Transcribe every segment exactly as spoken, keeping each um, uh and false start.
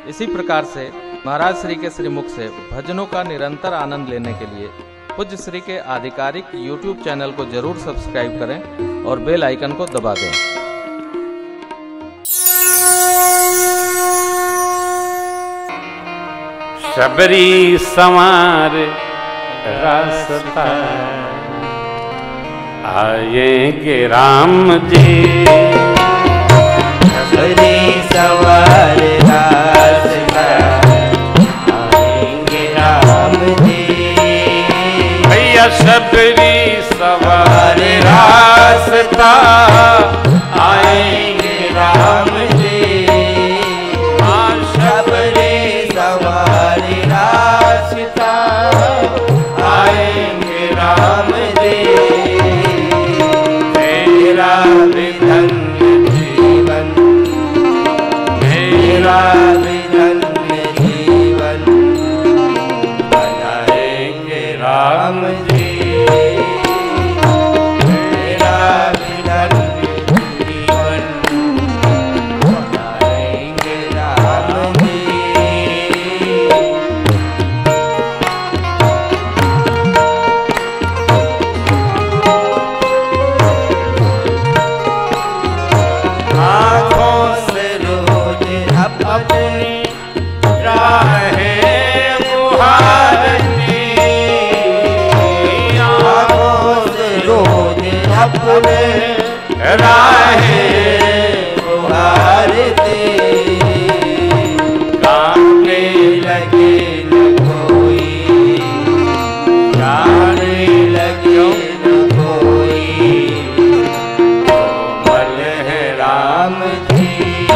इसी प्रकार से महाराज श्री के श्रीमुख से भजनों का निरंतर आनंद लेने के लिए पूज्य श्री के आधिकारिक यूट्यूब चैनल को जरूर सब्सक्राइब करें और बेल आइकन को दबा दें। शबरी संवार रास्ता आएंगे राम जी, शबरी संवार रास्ता आएंगे राम जी, भैया शबरी सवार रास्ता आएंगे राम जी, हाँ शबरी सवार रास्ता आएंगे राम जी, मेरा विधन जीवन, मेरा विधन जीवन बनाएंगे राम जी, मेरा विधन जीवन बनाएंगे राम जी। आँखों से रोज अपनी राहें मुहारती, आँखों से रोज अपने राहें मुहारती, कामने लगे न कोई, जाने लगे न कोई, कोमल है राम जी,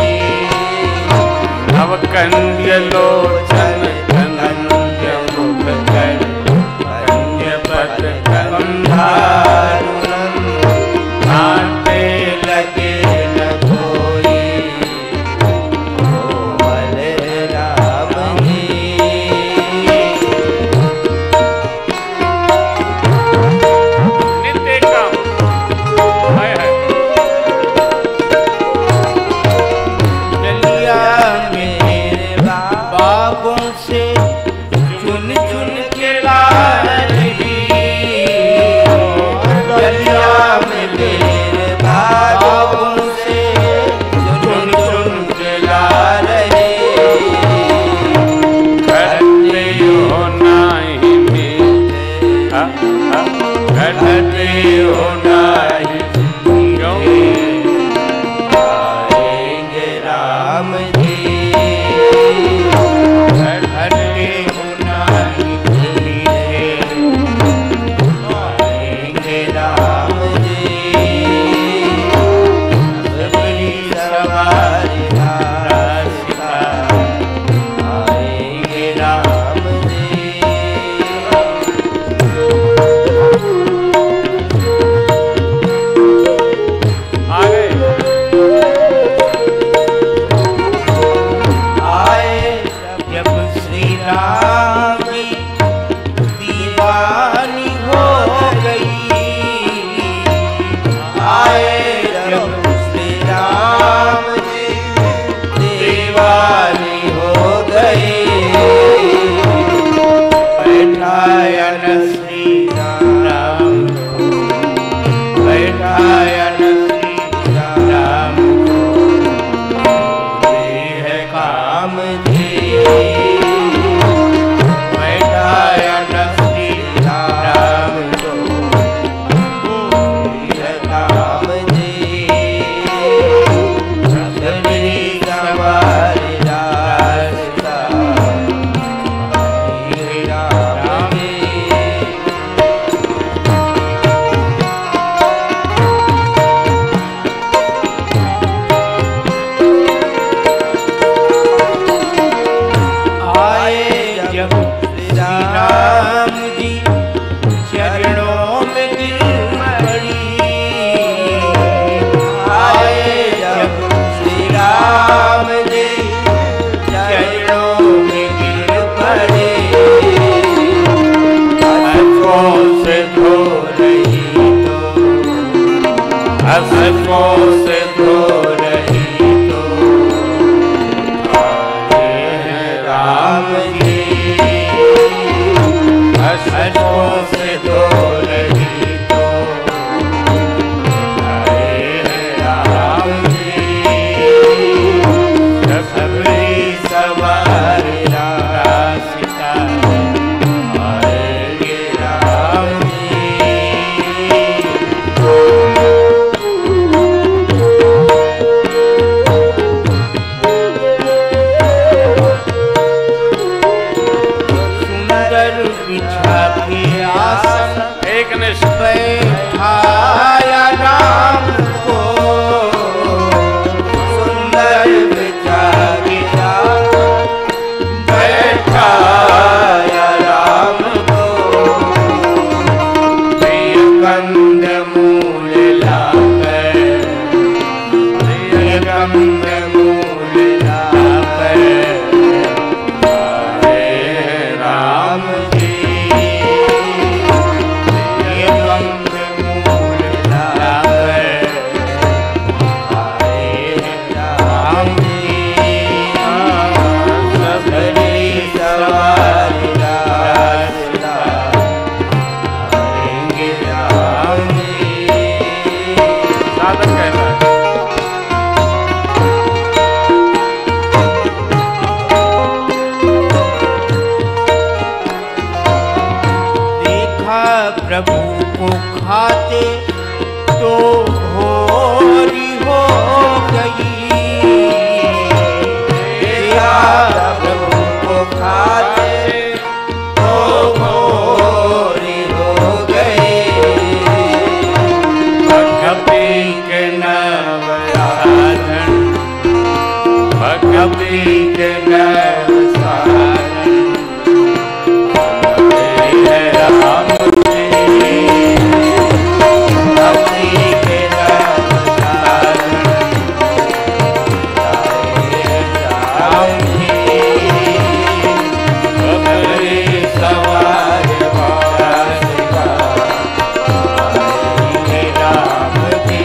नवकंद्य लोचन कनंद्य मुख कर कन्य पद गंधारुणम, कांटे लगे न कोई, कोमल है राम जी। नित्य काम हाय हाय गलिया मेरे बागों से चुन चुन के ला रही, गलिया में मेरे बागों से चुन चुन के ला रही, घटते हो नाही में घटते हो नाही आएंगे राम जी, घटते हो नाही आएंगे राम जी, शबरी सवार रास्ता आएंगे राम जी। आ गए आए जब श्री राम की दीवानी हो गई, आए जब श्री राम जी दीवानी हो गई, बैठायन श्री राम को, बैठायन श्री राम को, है काम जी, बैठायन श्री राम को, है काम जी, शबरी सवार रास्ता आएंगे राम जी। आए जब श्री राम जी चरणों में गिर पड़ी, आए जब श्री राम जी चरणों में गिर पड़े, अश्कों से धो रही तो, अश्कों से धो रही तो, आए प्रभु को खाते तो मोरी हो गए। भक्ति के नव साधन, भक्ति के नव साधन, हे राम जी, भक्ति के नव साधन, राम जी, बबरी सवार दास का हे राम जी,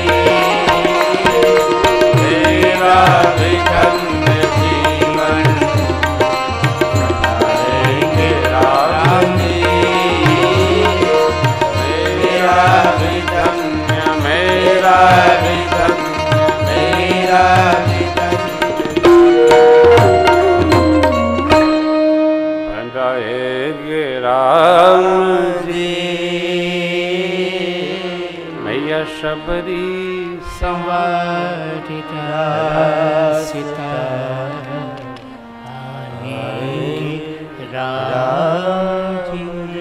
तेरा विघ्न जीवन हे राम जी, मेरा विधन्य, मेरा विधन्य, मेरा विधन भंडाए राम जी। मैया शबरी संवारिता सीता राम जी।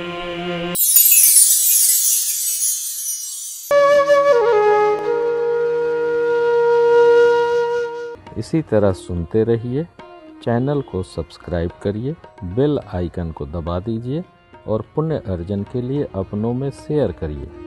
इसी तरह सुनते रहिए, चैनल को सब्सक्राइब करिए, बेल आइकन को दबा दीजिए और पुण्य अर्जन के लिए अपनों में शेयर करिए।